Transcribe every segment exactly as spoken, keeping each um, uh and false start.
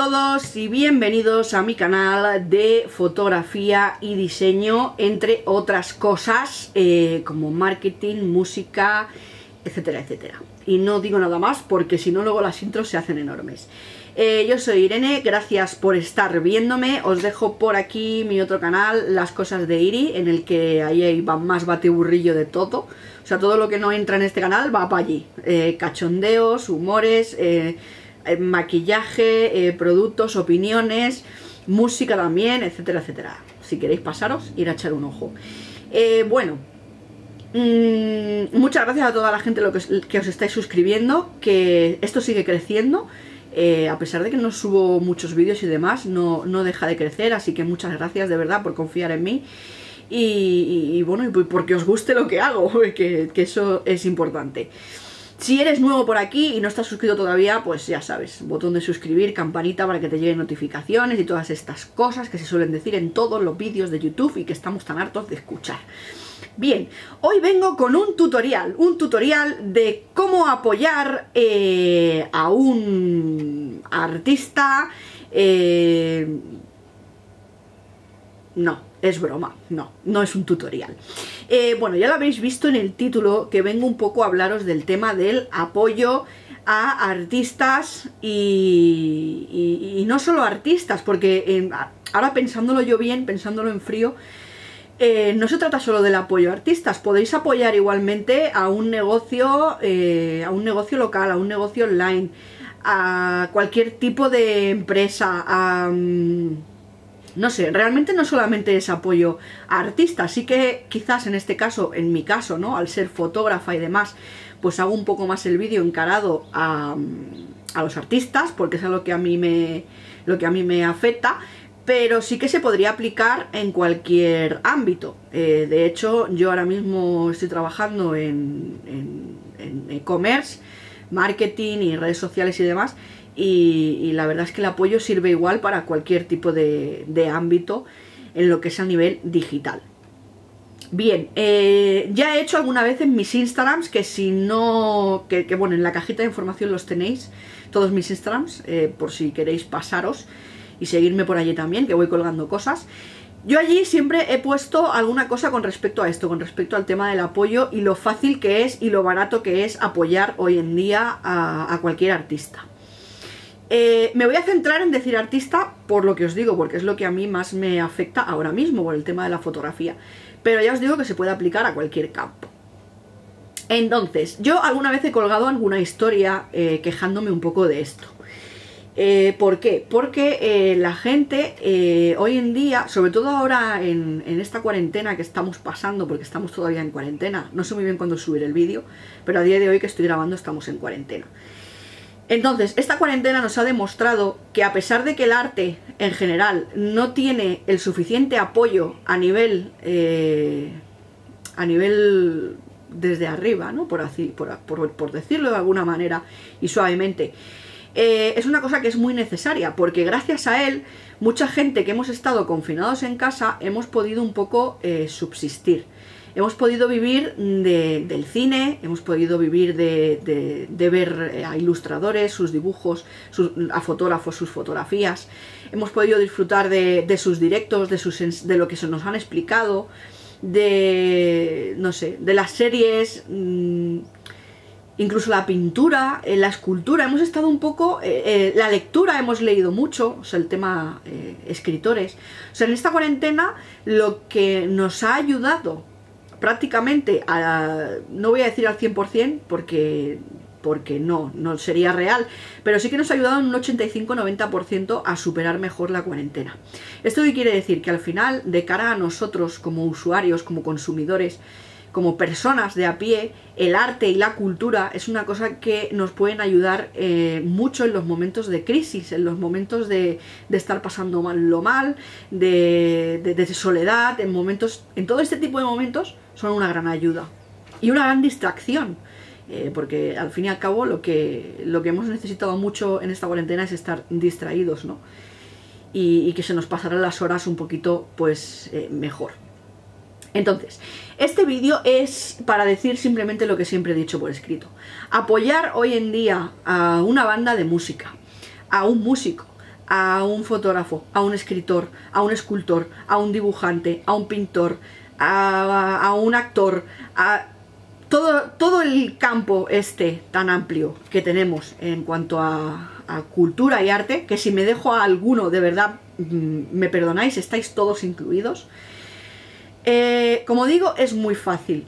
todos y bienvenidos a mi canal de fotografía y diseño, entre otras cosas eh, como marketing, música, etcétera, etcétera. Y no digo nada más porque si no luego las intros se hacen enormes. Eh, yo soy Irene, gracias por estar viéndome. Os dejo por aquí mi otro canal, Las Cosas de Iri, en el que ahí hay más bateburrillo de todo. O sea, todo lo que no entra en este canal va para allí. Eh, cachondeos, humores, eh, eh, maquillaje, eh, productos, opiniones, música también, etcétera, etcétera. Si queréis pasaros, ir a echar un ojo. Eh, bueno, mmm, muchas gracias a toda la gente lo que, os, que os estáis suscribiendo, que esto sigue creciendo. Eh, a pesar de que no subo muchos vídeos y demás, no, no deja de crecer, así que muchas gracias de verdad por confiar en mí y, y, y bueno, y porque os guste lo que hago, que, que eso es importante. Si eres nuevo por aquí y no estás suscrito todavía, pues ya sabes, botón de suscribir, campanita para que te lleguen notificaciones y todas estas cosas que se suelen decir en todos los vídeos de YouTube y que estamos tan hartos de escuchar. Bien, hoy vengo con un tutorial, un tutorial de cómo apoyar eh, a un artista. Eh, no, es broma, no, no es un tutorial. Eh, bueno, ya lo habéis visto en el título, que vengo un poco a hablaros del tema del apoyo a artistas y, y, y no solo artistas, porque eh, ahora pensándolo yo bien, pensándolo en frío, Eh, no se trata solo del apoyo a artistas, podéis apoyar igualmente a un negocio, eh, a un negocio local, a un negocio online, a cualquier tipo de empresa, a, um, no sé, realmente no solamente es apoyo a artistas, sí que quizás en este caso, en mi caso, ¿no? Al ser fotógrafa y demás, pues hago un poco más el vídeo encarado a, a los artistas, porque es lo que a mí me, lo que a mí me afecta. Pero sí que se podría aplicar en cualquier ámbito. Eh, de hecho, yo ahora mismo estoy trabajando en, en, en e-commerce, marketing y redes sociales y demás, y, y la verdad es que el apoyo sirve igual para cualquier tipo de, de ámbito en lo que es a nivel digital. Bien, eh, ya he hecho alguna vez en mis Instagrams, que si no, que, que bueno, en la cajita de información los tenéis, todos mis Instagrams, eh, por si queréis pasaros y seguirme por allí también, que voy colgando cosas. Yo allí siempre he puesto alguna cosa con respecto a esto, con respecto al tema del apoyo y lo fácil que es y lo barato que es apoyar hoy en día a, a cualquier artista. Eh, me voy a centrar en decir artista por lo que os digo, porque es lo que a mí más me afecta ahora mismo, por el tema de la fotografía. Pero ya os digo que se puede aplicar a cualquier campo. Entonces, yo alguna vez he colgado alguna historia eh, quejándome un poco de esto. Eh, ¿Por qué? Porque eh, la gente eh, hoy en día, sobre todo ahora en, en esta cuarentena que estamos pasando, porque estamos todavía en cuarentena, no sé muy bien cuándo subir el vídeo, pero a día de hoy que estoy grabando estamos en cuarentena. Entonces, esta cuarentena nos ha demostrado que a pesar de que el arte en general no tiene el suficiente apoyo a nivel, eh, a nivel desde arriba, ¿no? por, así, por, por, por decirlo de alguna manera y suavemente, Eh, es una cosa que es muy necesaria, porque gracias a él, mucha gente que hemos estado confinados en casa, hemos podido un poco eh, subsistir. Hemos podido vivir de, del cine, hemos podido vivir de, de, de ver a ilustradores, sus dibujos, sus, a fotógrafos, sus fotografías. Hemos podido disfrutar de, de sus directos, de, sus, de lo que se nos han explicado, de, no sé, de las series, mmm, incluso la pintura, eh, la escultura, hemos estado un poco, eh, eh, la lectura hemos leído mucho, o sea, el tema eh, escritores. O sea, en esta cuarentena lo que nos ha ayudado prácticamente, a, no voy a decir al cien por cien porque, porque no, no sería real, pero sí que nos ha ayudado en un ochenta y cinco a noventa por ciento a superar mejor la cuarentena. ¿Esto qué quiere decir? Que al final, de cara a nosotros como usuarios, como consumidores, como personas de a pie, el arte y la cultura es una cosa que nos pueden ayudar eh, mucho en los momentos de crisis, en los momentos de, de estar pasando mal lo mal, de, de, de soledad, en momentos, en todo este tipo de momentos son una gran ayuda y una gran distracción, eh, porque al fin y al cabo lo que, lo que hemos necesitado mucho en esta cuarentena es estar distraídos, ¿no? Y, y que se nos pasaran las horas un poquito pues eh, mejor. Entonces, este vídeo es para decir simplemente lo que siempre he dicho por escrito. Apoyar hoy en día a una banda de música, a un músico, a un fotógrafo, a un escritor, a un escultor, a un dibujante, a un pintor, a, a un actor, a todo, todo el campo este tan amplio que tenemos en cuanto a, a cultura y arte, que si me dejo a alguno, de verdad, me perdonáis, estáis todos incluidos. Eh, como digo, es muy fácil.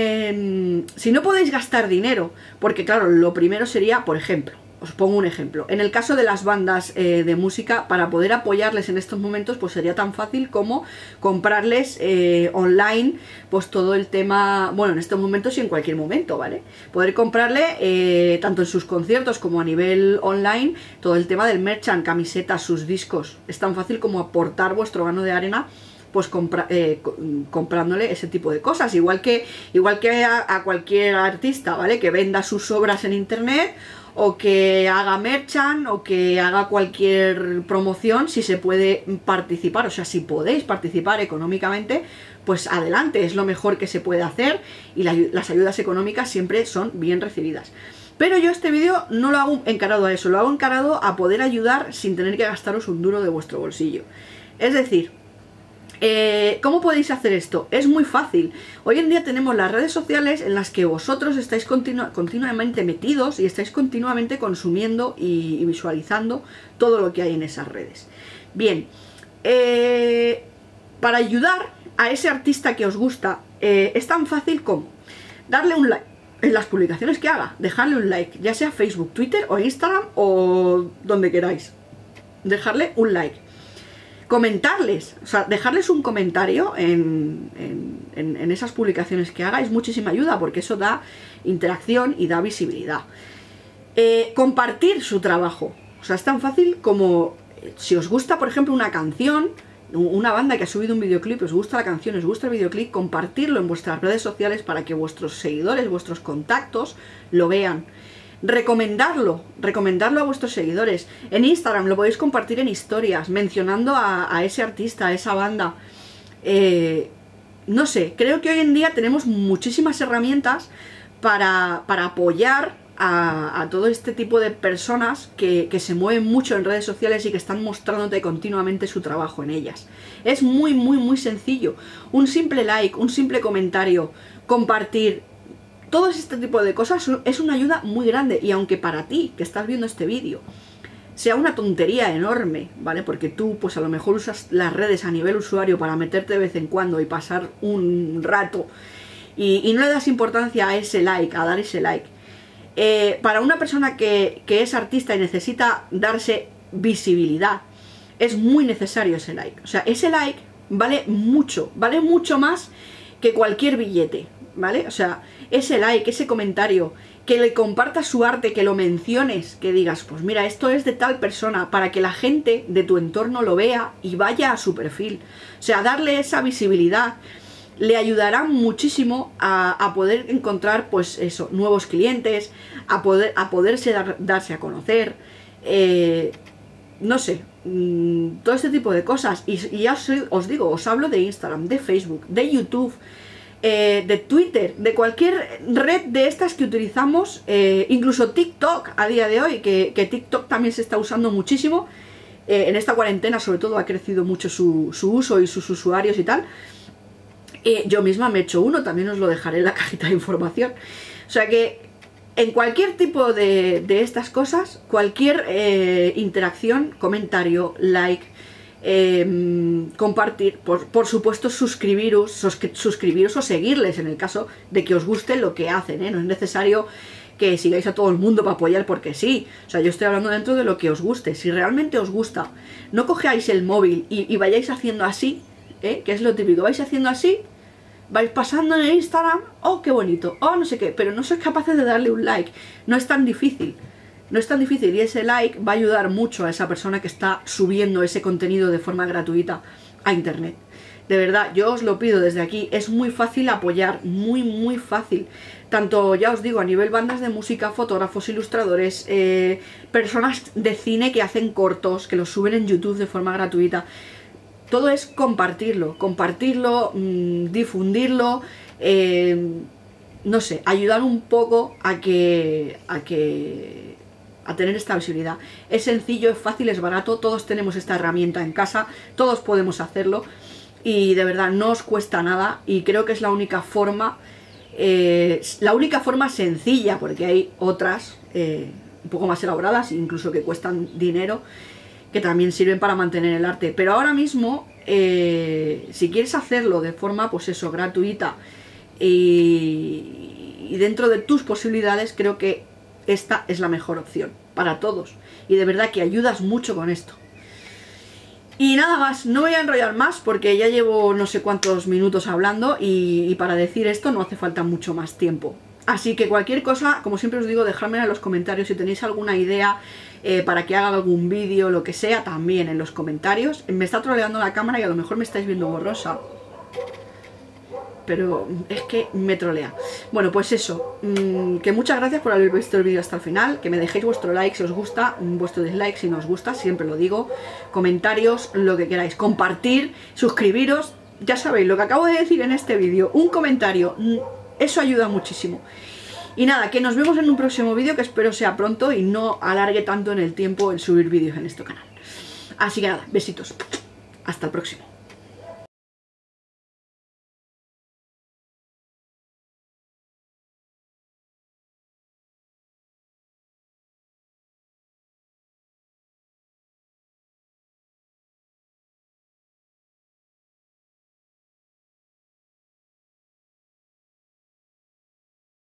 Eh, si no podéis gastar dinero, porque claro, lo primero sería, por ejemplo, os pongo un ejemplo, en el caso de las bandas eh, de música, para poder apoyarles en estos momentos, pues sería tan fácil como comprarles eh, online, pues todo el tema, bueno, en estos momentos y en cualquier momento, ¿vale? Poder comprarle, eh, tanto en sus conciertos como a nivel online, todo el tema del merchant, camisetas, sus discos. Es tan fácil como aportar vuestro grano de arena, pues compra, eh, comprándole ese tipo de cosas, igual que, igual que a, a cualquier artista, ¿vale? Que venda sus obras en internet, o que haga merchant, o que haga cualquier promoción, si se puede participar, o sea, si podéis participar económicamente, pues adelante, es lo mejor que se puede hacer, y la, las ayudas económicas siempre son bien recibidas. Pero yo este vídeo no lo hago encarado a eso, lo hago encarado a poder ayudar sin tener que gastaros un duro de vuestro bolsillo. Es decir, Eh, ¿cómo podéis hacer esto? Es muy fácil. Hoy en día tenemos las redes sociales en las que vosotros estáis continu continuamente metidos y estáis continuamente consumiendo y, y visualizando todo lo que hay en esas redes. Bien, eh, para ayudar a ese artista que os gusta, eh, es tan fácil como darle un like en las publicaciones que haga, dejarle un like, ya sea Facebook, Twitter o Instagram o donde queráis. Dejarle un like. Comentarles, o sea, dejarles un comentario en, en, en esas publicaciones que haga es muchísima ayuda, porque eso da interacción y da visibilidad. Eh, compartir su trabajo, o sea, es tan fácil como, si os gusta, por ejemplo, una canción, una banda que ha subido un videoclip, os gusta la canción, os gusta el videoclip, compartirlo en vuestras redes sociales para que vuestros seguidores, vuestros contactos lo vean. Recomendarlo, recomendarlo a vuestros seguidores. En Instagram lo podéis compartir en historias, mencionando a, a ese artista, a esa banda. Eh, no sé, creo que hoy en día tenemos muchísimas herramientas para, para apoyar a, a todo este tipo de personas que, que se mueven mucho en redes sociales y que están mostrándote continuamente su trabajo en ellas. Es muy, muy, muy sencillo. Un simple like, un simple comentario, compartir. Todo este tipo de cosas es una ayuda muy grande, y aunque para ti, que estás viendo este vídeo, sea una tontería enorme, ¿vale? Porque tú, pues a lo mejor usas las redes a nivel usuario para meterte de vez en cuando y pasar un rato, y, y no le das importancia a ese like, a dar ese like. Eh, para una persona que, que es artista y necesita darse visibilidad, es muy necesario ese like. O sea, ese like vale mucho, vale mucho más que cualquier billete, ¿vale? O sea, ese like, ese comentario, que le compartas su arte, que lo menciones, que digas, pues mira, esto es de tal persona, para que la gente de tu entorno lo vea y vaya a su perfil. O sea, darle esa visibilidad le ayudará muchísimo a, a poder encontrar, pues eso, nuevos clientes, a, poder, a poderse dar, darse a conocer, eh, no sé, mmm, todo este tipo de cosas. Y, y ya os, os digo, os hablo de Instagram, de Facebook, de YouTube, Eh, de Twitter, de cualquier red de estas que utilizamos, eh, incluso TikTok a día de hoy, que, que TikTok también se está usando muchísimo, eh, en esta cuarentena sobre todo ha crecido mucho su, su uso y sus usuarios y tal. Eh, yo misma me he hecho uno, también os lo dejaré en la cajita de información. O sea que en cualquier tipo de, de estas cosas, cualquier eh, interacción, comentario, like, Eh, compartir, por, por supuesto suscribiros, suscribiros o seguirles en el caso de que os guste lo que hacen, ¿eh? No es necesario que sigáis a todo el mundo para apoyar porque sí, o sea, yo estoy hablando dentro de lo que os guste. Si realmente os gusta, no cojáis el móvil y, y vayáis haciendo así, ¿eh? Que es lo típico, vais haciendo así, vais pasando en el Instagram, oh qué bonito, oh no sé qué, pero no sois capaces de darle un like. No es tan difícil. No es tan difícil, y ese like va a ayudar mucho a esa persona que está subiendo ese contenido de forma gratuita a internet. De verdad, yo os lo pido desde aquí, es muy fácil apoyar, muy muy fácil. Tanto, ya os digo, a nivel bandas de música, fotógrafos, ilustradores, eh, personas de cine que hacen cortos, que los suben en YouTube de forma gratuita. Todo es compartirlo, compartirlo, mmm, difundirlo, eh, no sé, ayudar un poco a que... a que a tener esta visibilidad. Es sencillo, es fácil, es barato, todos tenemos esta herramienta en casa, todos podemos hacerlo y de verdad no os cuesta nada y creo que es la única forma, eh, la única forma sencilla, porque hay otras eh, un poco más elaboradas, incluso que cuestan dinero, que también sirven para mantener el arte. Pero ahora mismo, eh, si quieres hacerlo de forma, pues eso, gratuita y, y dentro de tus posibilidades, creo que esta es la mejor opción para todos. Y de verdad que ayudas mucho con esto. Y nada más, no voy a enrollar más porque ya llevo no sé cuántos minutos hablando y, y para decir esto no hace falta mucho más tiempo. Así que cualquier cosa, como siempre os digo, dejadmela en los comentarios. Si tenéis alguna idea eh, para que haga algún vídeo, lo que sea, también en los comentarios. Me está troleando la cámara y a lo mejor me estáis viendo borrosa, pero es que me trolea. Bueno, pues eso, mmm, que muchas gracias por haber visto el vídeo hasta el final, que me dejéis vuestro like si os gusta, vuestro dislike si no os gusta, siempre lo digo, comentarios, lo que queráis, compartir, suscribiros, ya sabéis lo que acabo de decir en este vídeo, un comentario, eso ayuda muchísimo. Y nada, que nos vemos en un próximo vídeo que espero sea pronto y no alargue tanto en el tiempo el subir vídeos en este canal. Así que nada, besitos, hasta el próximo.